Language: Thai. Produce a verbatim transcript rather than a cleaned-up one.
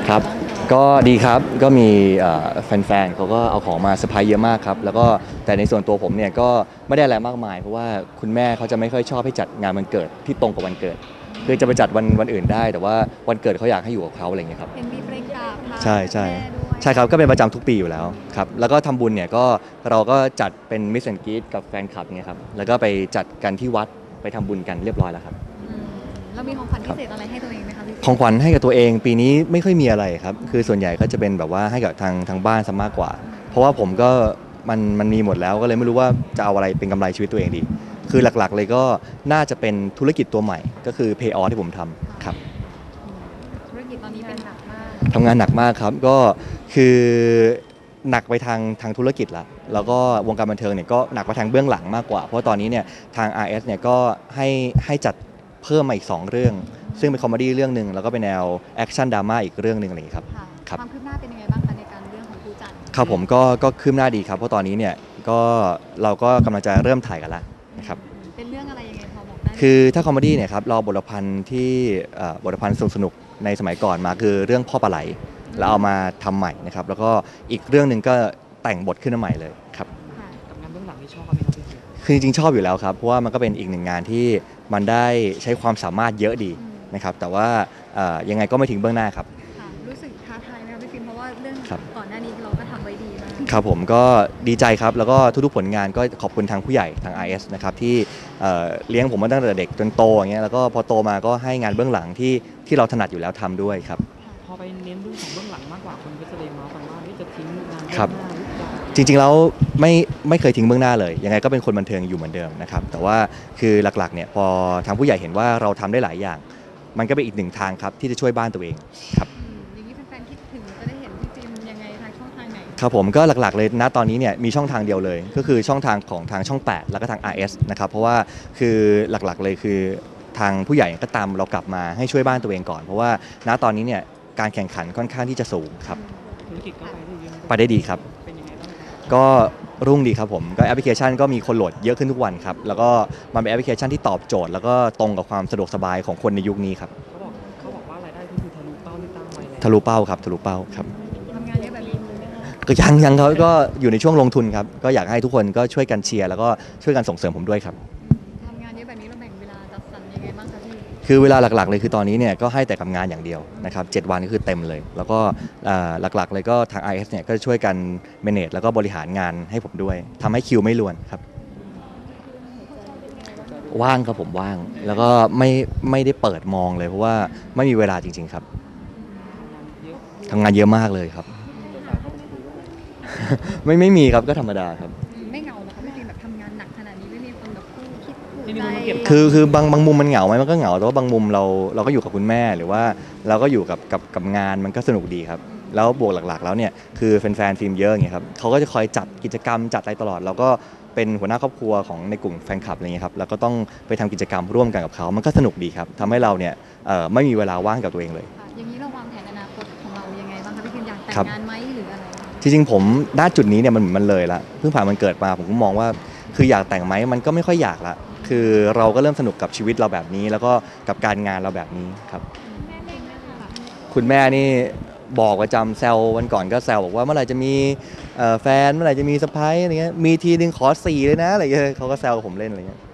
ครับก็ดีครับก็มีแฟนๆเขาก็เอาของมาเซอร์ไพรส์เยอะมากครับแล้วก็แต่ในส่วนตัวผมเนี่ยก็ไม่ได้อะไรมากมายเพราะว่าคุณแม่เขาจะไม่ค่อยชอบให้จัดงานวันเกิดที่ตรงกับวันเกิดคือจะไปจัดวันวันอื่นได้แต่ว่าวันเกิดเขาอยากให้อยู่กับเขาอะไรอย่างเงี้ยครับเห็นมีเพลงกราบพาใช่ใช่แม่ด้วยใช่ครับก็เป็นประจำทุกปีอยู่แล้วครับแล้วก็ทำบุญเนี่ยก็เราก็จัดเป็นมิสแอนด์กรีตกับแฟนคลับเนี่ยครับแล้วก็ไปจัดกันที่วัดไปทำบุญกันเรียบร้อยแล้วครับอืมเรามีของขวัญพิเศษอะไรให้ตัวเองไหมคะพี่ของขวัญให้กับตัวเองปีนี้ไม่ค่อยมีอะไรครับคือส่วนใหญ่ก็จะเป็นแบบว่าให้กับทางทางบ้านซะมากกว่าเพราะว่าผมก็มันมันมีหมดแล้วก็เลยไม่รู้ว่าจะเอาอะไรเป็นกำไรชีวิตตัวเองดีคือหลักๆเลยก็น่าจะเป็นธุรกิจตัวใหม่ก็คือ Pay Off ที่ผมทำครับอืมธุรกิจตอนนี้เป็นหนักมากทำงานหนักมากครับก็คือหนักไปทางทางธุรกิจละแล้วก็วงการบันเทิงเนี่ยก็หนักไปทางเบื้องหลังมากกว่าเพราะตอนนี้เนี่ยทาง อาร์ เอส เนี่ยก็ให้ให้จัดเพิ่มมาอีกสองเรื่องซึ่งเป็นคอมเมดี้เรื่องหนึ่งแล้วก็เป็นแนวแอคชั่นดราม่าอีกเรื่องหนึ่งอะไรอย่างนี้ครับค่ะครับความคืบหน้าเป็นยังไงบ้างคะในการเรื่องของผู้จัดครับผมก็ก็คืบหน้าดีครับเพราะตอนนี้เนี่ยก็เราก็กำลังจะเริ่มถ่ายกันแล้วนะครับเป็นเรื่องอะไรยังไงพอบอกได้ไหมคือถ้าคอมเมดี้เนี่ยครับเราบทพันธ์ที่เอ่อบทพันธ์สนุกๆในสมัยก่อนมาคือเรื่องพ่อปลาไหลแล้วเอามาทำใหม่นะครับแล้วก็อีกเรื่องหนึ่งก็แต่งบทขึ้นมาใหม่เลยครับค่ะกับงานเบื้องหลังที่ชอบไหมครับพี่เจคือจริงๆชอบอยู่แล้วครับเพราะว่ามันก็เป็นอีกหนึ่งงานที่มันได้ใช้ความสามารถเยอะดีอืมนะครับแต่ว่าเอ่อยังไงก็ไม่ทิ้งเบื้องหน้าครับค่ะรู้สึกท้าทายไหมคะพี่ฟิล์มเพราะว่าเรื่องครับก่อนหน้านี้เราก็ทำไว้ดีมากครับผมก็ดีใจครับแล้วก็ทุกๆผลงานก็ขอบคุณทางผู้ใหญ่ทาง อาร์ เอส นะครับที่เอ่อเลี้ยงผมมาตั้งแต่เด็กจนโตอย่างเงี้ยแล้วก็พอโตมาก็ให้งานเบื้องหลังที่ที่เราถนัดอยู่แล้วทำด้วยครับพอไปเน้นเรื่องของเบื้องหลังมากกว่าคนก็จะเลยเมาส์กันว่าจะทิ้งงานเบื้องหครับน้าหรือเปล่าจริงๆแล้วไม่ไม่เคยทิ้งเบื้องหน้าเลยยังไงก็เป็นคนบันเทิงอยู่เหมือนเดิมนะครับแต่ว่าคือหลักๆเนี่ยพอทางผู้ใหญ่เห็นว่าเราทำได้หลายอย่าง มันก็เป็นอีกหนึ่งทางครับที่จะช่วยบ้านตัวเองครับอืมอย่างนี้แฟนๆคิดถึงจะได้เห็นพี่ฟิล์มยังไงทางช่องทางไหนครับผมก็หลักๆเลยณตอนนี้เนี่ยมีช่องทางเดียวเลยก็คือช่องทางของทางช่องแปดแล้วก็ทาง อาร์ เอส นะครับเพราะว่าคือหลักๆเลยคือทางผู้ใหญ่ก็ตามเรากลับมาให้ช่วยบ้านตัวเองก่อนเพราะว่าณตอนนี้เนี่ยการแข่งขันค่อนข้างที่จะสูงครับธุรกิจก็ไปได้เยอะไปได้ดีครับเป็นยังไงบ้างครับก็รุ่งดีครับผมก็แอปพลิเคชันก็มีคนโหลดเยอะขึ้นทุกวันครับแล้วก็มันเป็นแอปพลิเคชันที่ตอบโจทย์แล้วก็ตรงกับความสะดวกสบายของคนในยุคนี้ครับเขาบอกเขาบอกว่ารายได้ก็คือทะลุเป้าที่ตั้งไว้แล้วทะลุเป้าครับทะลุเป้าครับทำงานเยอะแบบนี้ก็ยังยังเขาก็อยู่ในช่วงลงทุนครับก็อยากให้ทุกคนก็ช่วยกันเชียร์แล้วก็ช่วยกันส่งเสริมผมด้วยครับทำงานเยอะแบบนี้เราแบ่งเวลาจัดสรรยังไงบ้างคะพี่คือเวลาหลักๆเลยคือตอนนี้เนี่ยก็ให้แต่กับงานอย่างเดียวนะครับเจ็ดวันก็คือเต็มเลยแล้วก็หลักๆเลยก็ทาง อาร์ เอส เนี่ยก็ช่วยกัน manage แล้วก็บริหารงานให้ผมด้วยทำให้คิวไม่ล้วนครับว่างครับผมว่างแล้วก็ไม่ไม่ได้เปิดมองเลยเพราะว่าไม่มีเวลาจริงๆครับทำงานเยอะมากเลยครับ ไม่ไม่มีครับก็ธรรมดาครับไม่เหงาเหรอคะพี่ฟิล์มแบบทำงานหนักขนาดนี้ไม่มีคนแบบคู่คิดคู่ไม่มีใจคนมาเก็บคือคือบางบางมุมมันเหงาไหมมันก็เหงาแต่ว่าบางมุมเราเราก็อยู่กับคุณแม่หรือว่าเราก็อยู่กับกับกับงานมันก็สนุกดีครับแล้วบวกหลักๆแล้วเนี่ยคือแฟนๆฟิล์มเยอะอย่างเงี้ยครับเขาก็จะคอยจัดกิจกรรมจัดอะไรตลอดเราก็เป็นหัวหน้าครอบครัวของในกลุ่มแฟนคลับอะไรเงี้ยครับแล้วก็ต้องไปทำกิจกรรมร่วมกันกับเขามันก็สนุกดีครับทำให้เราเนี่ยเอ่อไม่มีเวลาว่างกับตัวเองเลยค่ะอย่างนี้เราวางแผนอนาคตของเรายังไงบ้างคะพี่ฟิล์มอยากแต่งครับงานไหมหรืออะไรจริงๆผมณจุดนี้เนี่ยมันเหมือนมันเลยละเพิ่งผ่านมันเกิดมาผมก็มองว่าคืออยากแต่งไหมมันก็ไม่ค่อยอยากละคือเราก็เริ่มสนุกกับชีวิตเราแบบนี้ แล้วก็กับการงานเราแบบนี้ครับแม่เองนะคะคุณแม่นี่บอกประจำแซววันก่อนก็แซวบอกว่าเมื่อไหร่จะมีเอ่อแฟนเมื่อไหร่จะมีสะใภ้อะไรเงี้ยมีทีนึงขอสี่เลยนะอะไรเงี้ยเขาก็แซวผมเล่นอะไรเงี้ย